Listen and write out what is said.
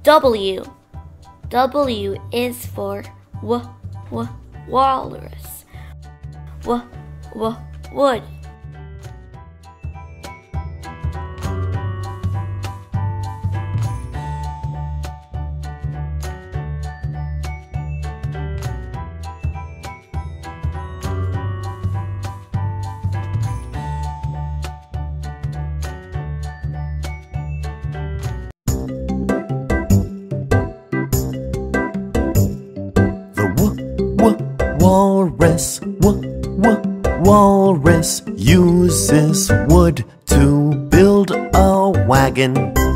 W. W is for walrus. Wood. Walrus uses wood to build a wagon.